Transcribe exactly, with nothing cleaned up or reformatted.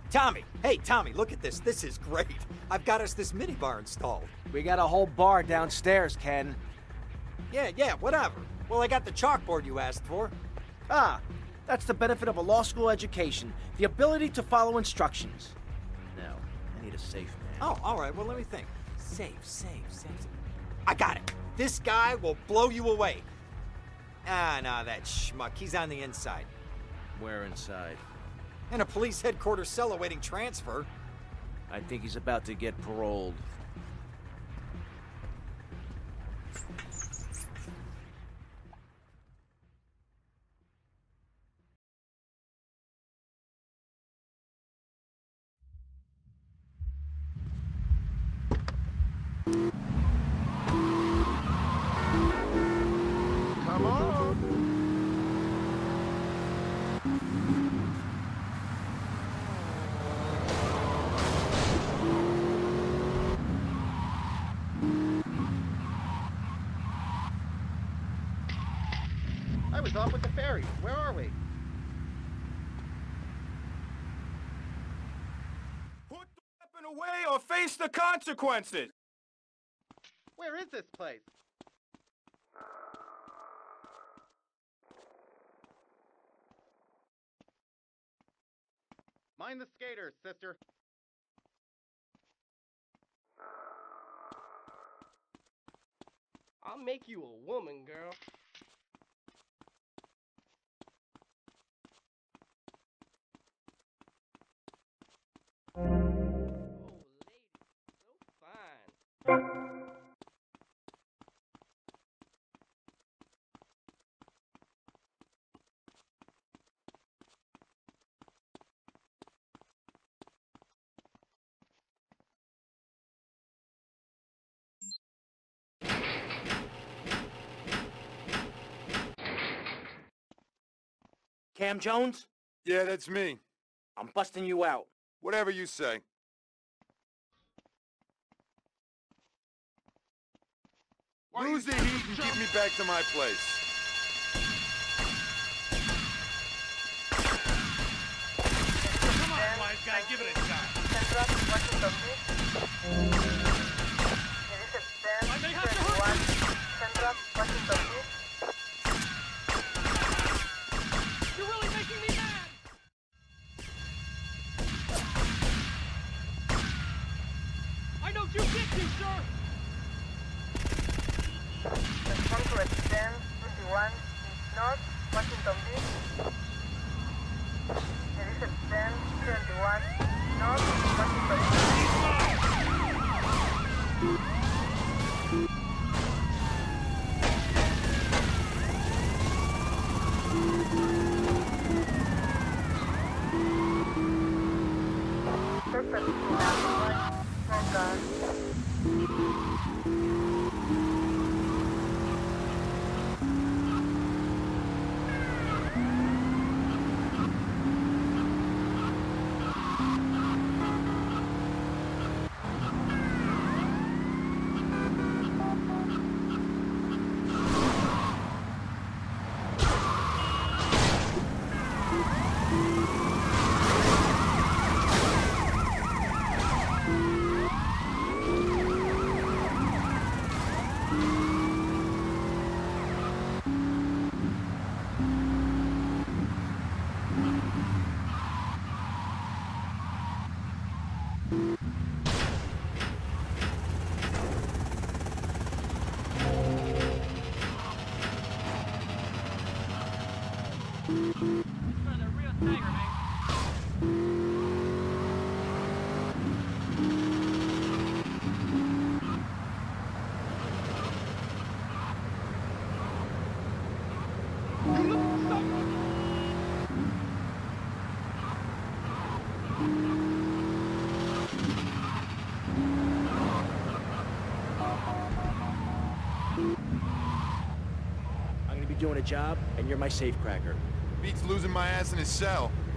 Tommy! Hey, Tommy, look at this. This is great. I've got us this minibar installed. We got a whole bar downstairs, Ken. Yeah, yeah, whatever. Well, I got the chalkboard you asked for. Ah, that's the benefit of a law school education. The ability to follow instructions. Now, I need a safe man. Oh, all right. Well, let me think. Safe, safe, safe. I got it. This guy will blow you away. Ah, nah, that schmuck. He's on the inside. Where inside? In a police headquarters cell awaiting transfer. I think he's about to get paroled. Come on. I was off with the ferry. Where are we? Put the weapon away or face the consequences! Where is this place? Mind the skaters, sister. I'll make you a woman, girl. Oh, lady, so fine. Cam Jones? Yeah, that's me. I'm busting you out. Whatever you say. Lose the heat and get me back to my place. Come on, wise guy, give it a shot. I may have to hurt you. You're really making me mad. I know you get to, sir. ten twenty-one North Washington Beach. Edition ten twenty-one North Washington Beach. Perfect. Well done. I'm gonna be doing a job, and you're my safecracker. Beats losing my ass in his cell.